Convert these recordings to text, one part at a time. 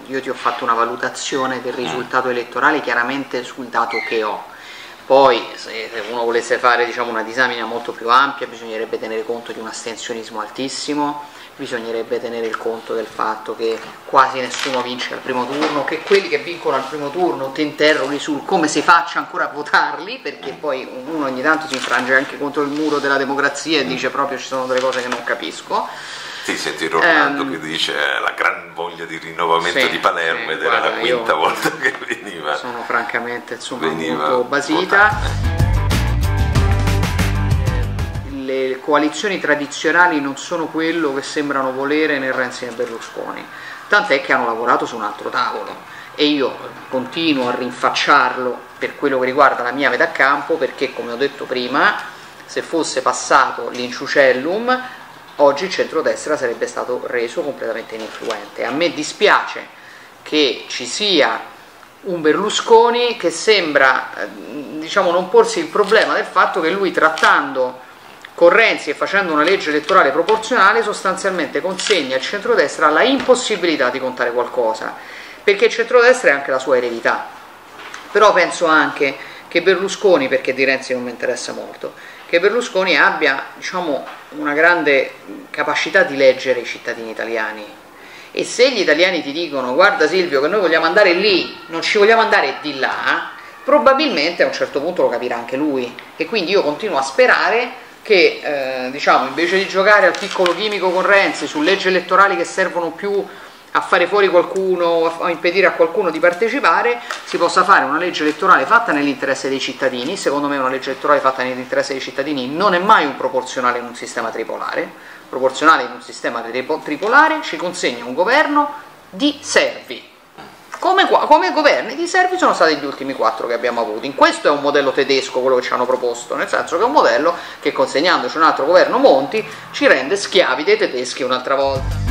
io ti ho fatto una valutazione del risultato elettorale chiaramente sul dato che ho. Poi se uno volesse fare, diciamo, una disamina molto più ampia, bisognerebbe tenere conto di un astensionismo altissimo, bisognerebbe tenere il conto del fatto che quasi nessuno vince al primo turno, che quelli che vincono al primo turno ti interroghi sul come si faccia ancora a votarli, perché poi uno ogni tanto si infrange anche contro il muro della democrazia e dice proprio ci sono delle cose che non capisco. Sì, senti Rolando che dice la gran voglia di rinnovamento di Palermo, ed era la quinta volta che veniva. Sono francamente molto basita. Le coalizioni tradizionali non sono quello che sembrano volere né Renzi né Berlusconi, tant'è che hanno lavorato su un altro tavolo e io continuo a rinfacciarlo per quello che riguarda la mia metà campo, perché come ho detto prima, se fosse passato l'inciucellum oggi il centrodestra sarebbe stato reso completamente ininfluente. A me dispiace che ci sia un Berlusconi che sembra, diciamo, non porsi il problema del fatto che lui, trattando con Renzi e facendo una legge elettorale proporzionale, sostanzialmente consegna al centrodestra la impossibilità di contare qualcosa, perché il centrodestra è anche la sua eredità. Però penso anche che Berlusconi, perché di Renzi non mi interessa molto, che Berlusconi abbia, diciamo, una grande capacità di leggere i cittadini italiani, e se gli italiani ti dicono guarda Silvio che noi vogliamo andare lì, non ci vogliamo andare di là, probabilmente a un certo punto lo capirà anche lui, e quindi io continuo a sperare che diciamo, invece di giocare al piccolo chimico con Renzi su leggi elettorali che servono più a fare fuori qualcuno, a impedire a qualcuno di partecipare, si possa fare una legge elettorale fatta nell'interesse dei cittadini. Secondo me una legge elettorale fatta nell'interesse dei cittadini non è mai un proporzionale in un sistema tripolare. Proporzionale in un sistema tripolare ci consegna un governo di servi, come governi di servi sono stati gli ultimi 4 che abbiamo avuto. In questo è un modello tedesco quello che ci hanno proposto, nel senso che è un modello che, consegnandoci un altro governo Monti, ci rende schiavi dei tedeschi un'altra volta.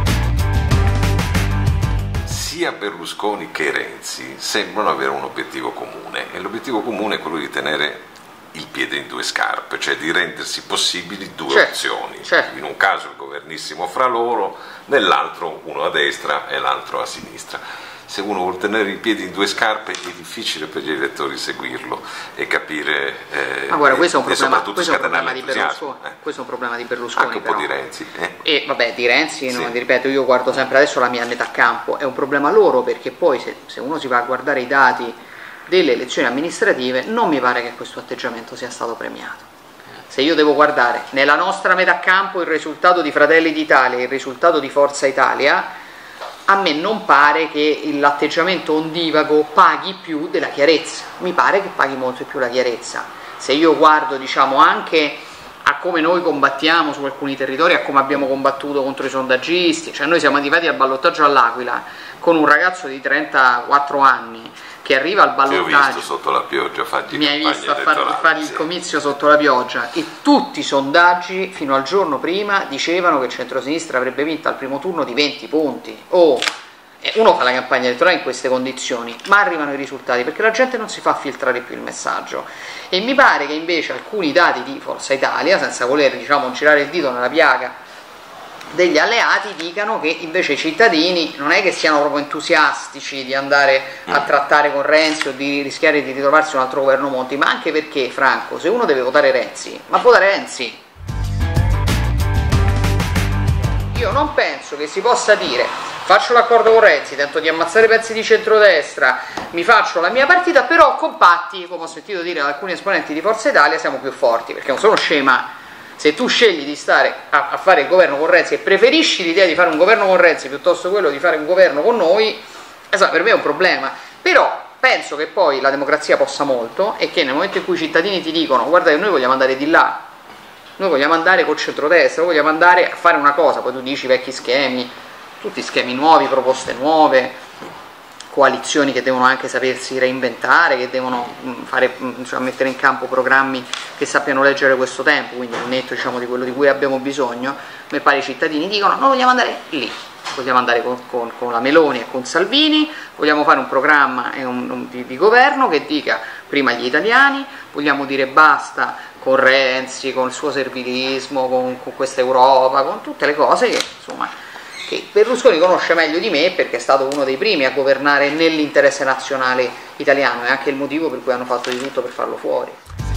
Sia Berlusconi che Renzi sembrano avere un obiettivo comune, e l'obiettivo comune è quello di tenere il piede in 2 scarpe, cioè di rendersi possibili 2 opzioni. In un caso il governissimo fra loro, nell'altro uno a destra e l'altro a sinistra. Se uno vuol tenere i piedi in 2 scarpe è difficile per gli elettori seguirlo e capire, ma guarda, questo è un problema, questo è un problema di Berlusconi, questo è un problema di Berlusconi, anche un po' di Renzi. E vabbè, di Renzi, sì. Non, ripeto, io guardo sempre adesso la mia metà campo, è un problema loro, perché poi se uno si va a guardare i dati delle elezioni amministrative, non mi pare che questo atteggiamento sia stato premiato. Se io devo guardare nella nostra metà campo il risultato di Fratelli d'Italia e il risultato di Forza Italia, a me non pare che l'atteggiamento ondivago paghi più della chiarezza, mi pare che paghi molto di più la chiarezza. Se io guardo, diciamo, anche a come noi combattiamo su alcuni territori, a come abbiamo combattuto contro i sondaggisti, cioè noi siamo arrivati al ballottaggio all'Aquila con un ragazzo di 34 anni che arriva al ballottaggio. Ti ho visto sotto la pioggia, mi hai visto a fargli il comizio sotto la pioggia, e tutti i sondaggi fino al giorno prima dicevano che il centrosinistra avrebbe vinto al primo turno di 20 punti. Uno fa la campagna elettorale in queste condizioni, ma arrivano i risultati perché la gente non si fa filtrare più il messaggio, e mi pare che invece alcuni dati di Forza Italia, senza voler, diciamo, girare il dito nella piaga degli alleati, dicano che invece i cittadini non è che siano proprio entusiastici di andare a trattare con Renzi o di rischiare di ritrovarsi un altro governo Monti, ma anche perché, Franco, se uno deve votare Renzi, ma vota Renzi. Io non penso che si possa dire faccio l'accordo con Renzi, tento di ammazzare pezzi di centrodestra, mi faccio la mia partita, però compatti, come ho sentito dire da alcuni esponenti di Forza Italia, siamo più forti, perché non sono scema. Se tu scegli di stare a fare il governo con Renzi e preferisci l'idea di fare un governo con Renzi piuttosto che quello di fare un governo con noi, per me è un problema. Però penso che poi la democrazia possa molto, e che nel momento in cui i cittadini ti dicono guarda che noi vogliamo andare di là, noi vogliamo andare col centrodestra, vogliamo andare a fare una cosa, poi tu dici vecchi schemi, tutti schemi nuovi, proposte nuove, coalizioni che devono anche sapersi reinventare, che devono mettere in campo programmi che sappiano leggere questo tempo, quindi al netto, diciamo, di quello di cui abbiamo bisogno. Mi pare i cittadini dicono noi vogliamo andare lì, vogliamo andare con la Meloni e con Salvini, vogliamo fare un programma di governo che dica prima agli italiani, vogliamo dire basta con Renzi, con il suo servilismo, con questa Europa, con tutte le cose che, insomma, che Berlusconi conosce meglio di me perché è stato uno dei primi a governare nell'interesse nazionale italiano, è anche il motivo per cui hanno fatto di tutto per farlo fuori.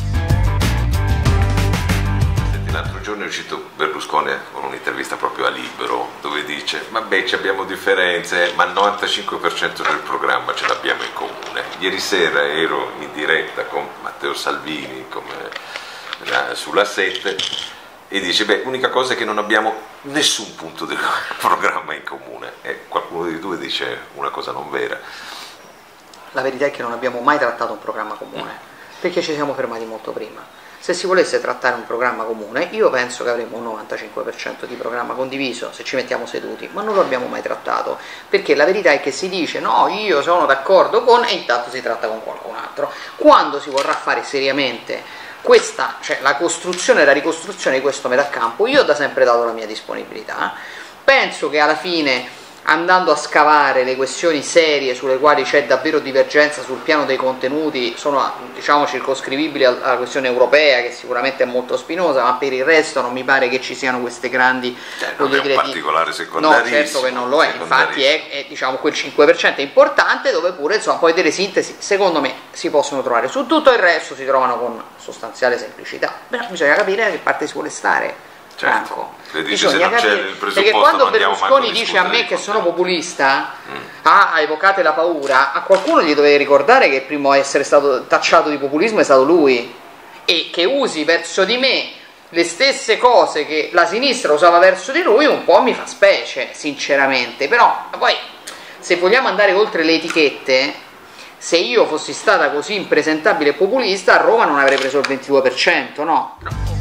L'altro giorno è uscito Berlusconi con un'intervista proprio a Libero dove dice vabbè abbiamo differenze ma il 95% del programma ce l'abbiamo in comune. Ieri sera ero in diretta con Matteo Salvini sulla 7 e dice beh l'unica cosa è che non abbiamo nessun punto del programma in comune e qualcuno dei due dice una cosa non vera. La verità è che non abbiamo mai trattato un programma comune perché ci siamo fermati molto prima. Se si volesse trattare un programma comune, io penso che avremmo un 95% di programma condiviso se ci mettiamo seduti, ma non lo abbiamo mai trattato, perché la verità è che si dice no, io sono d'accordo con, e intanto si tratta con qualcun altro. Quando si vorrà fare seriamente questa, cioè la costruzione e la ricostruzione di questo metacampo, io ho da sempre dato la mia disponibilità, penso che alla fine, andando a scavare le questioni serie sulle quali c'è davvero divergenza sul piano dei contenuti, sono diciamo circoscrivibili alla questione europea che sicuramente è molto spinosa, ma per il resto non mi pare che ci siano queste grandi non è un particolare secondarismo. No, certo che non lo è, infatti è diciamo quel 5% importante dove pure insomma poi delle sintesi secondo me si possono trovare, su tutto il resto si trovano con sostanziale semplicità, però bisogna capire da che parte si vuole stare. Certo, bisogna capire, perché quando Berlusconi dice a me che sono populista, evocate la paura, a qualcuno gli dovete ricordare che il primo a essere stato tacciato di populismo è stato lui, e che usi verso di me le stesse cose che la sinistra usava verso di lui un po' mi fa specie, sinceramente. Però poi se vogliamo andare oltre le etichette, se io fossi stata così impresentabile e populista a Roma non avrei preso il 22%, no?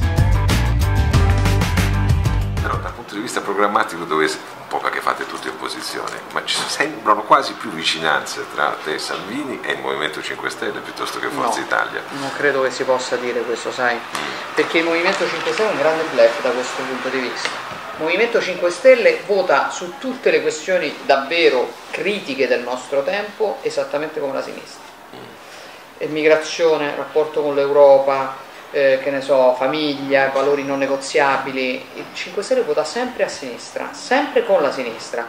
Però dal punto di vista programmatico, dove un po' perché fate tutte opposizione, ma ci sembrano quasi più vicinanze tra te Salvini e il Movimento 5 Stelle piuttosto che Forza Italia. Non credo che si possa dire questo, sai, perché il Movimento 5 Stelle è un grande bluff da questo punto di vista. Il Movimento 5 Stelle vota su tutte le questioni davvero critiche del nostro tempo esattamente come la sinistra. Immigrazione, rapporto con l'Europa, che ne so, famiglia, valori non negoziabili. Il 5 Stelle vota sempre a sinistra, sempre con la sinistra.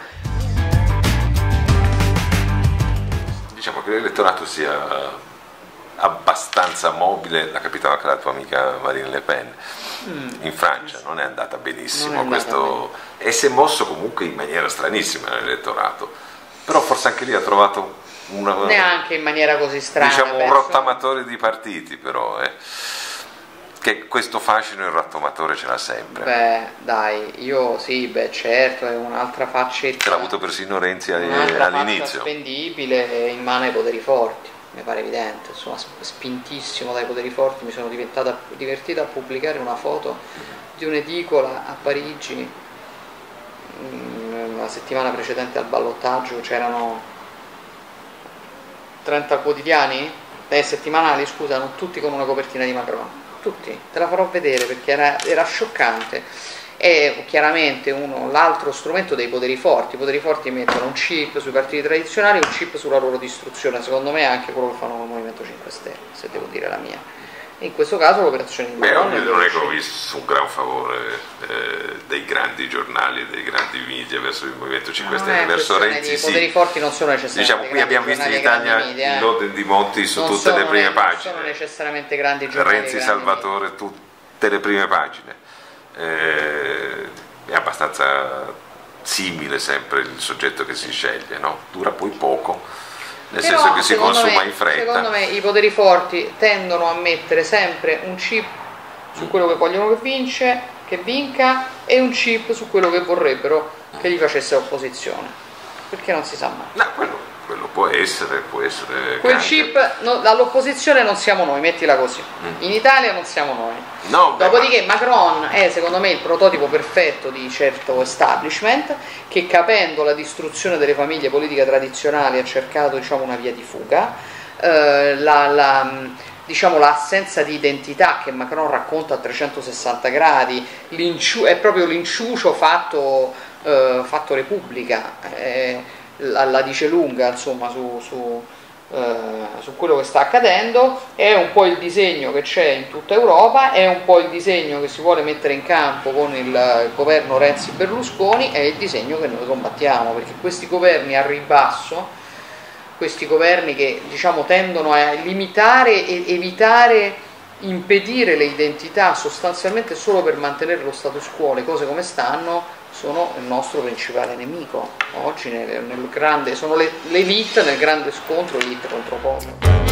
Diciamo che l'elettorato sia abbastanza mobile, l'ha capito anche la tua amica Marine Le Pen. In Francia non è andata benissimo questo, e si è mosso comunque in maniera stranissima nell'elettorato, però forse anche lì ha trovato neanche in maniera così strana, diciamo un rottamatore di partiti, però che questo fascino il rottamatore ce l'ha sempre. Beh dai, io sì, beh certo, è un'altra faccetta, ce l'ha avuto persino Renzi all'inizio, spendibile in mano ai poteri forti, mi pare evidente, insomma, spintissimo dai poteri forti. Mi sono divertita a pubblicare una foto di un'edicola a Parigi la settimana precedente al ballottaggio, c'erano 30 quotediani, settimanali scusa, non tutti con una copertina di Macron, tutti, te la farò vedere perché era scioccante. È chiaramente l'altro strumento dei poteri forti. I poteri forti mettono un chip sui partiti tradizionali, un chip sulla loro distruzione, secondo me è anche quello che fanno con il Movimento 5 Stelle, se devo dire la mia. In questo caso l'operazione di Macron non è che ho visto un gran favore dei grandi giornali e dei grandi media verso il Movimento 5 Stelle, verso Renzi. I poteri forti non sono necessariamente, diciamo, qui abbiamo visto in Italia il Loden di Monti su tutte le prime pagine, non sono necessariamente grandi giornali, Renzi Salvatore tutte le prime pagine. È abbastanza simile sempre il soggetto che si sceglie, no? Dura poi poco, nel senso che si consuma in fretta. Secondo me i poteri forti tendono a mettere sempre un chip su quello che vogliono che vinca, e un chip su quello che vorrebbero che gli facesse opposizione, perché non si sa mai. No, quello può essere quel chip all'opposizione non siamo noi, mettila così, in Italia non siamo noi. Dopodiché Macron è secondo me il prototipo perfetto di certo establishment che, capendo la distruzione delle famiglie politiche tradizionali, ha cercato una via di fuga. Diciamo l'assenza di identità che Macron racconta a 360 gradi, è proprio l'inciucio fatto Repubblica, la dice lunga insomma su su quello che sta accadendo, è un po' il disegno che c'è in tutta Europa, è un po' il disegno che si vuole mettere in campo con il governo Renzi-Berlusconi, è il disegno che noi combattiamo, perché questi governi a ribasso, questi governi che diciamo tendono a limitare e evitare, impedire le identità sostanzialmente solo per mantenere lo status quo, le cose come stanno, sono il nostro principale nemico oggi sono l'elite nel grande scontro elite contro popolo.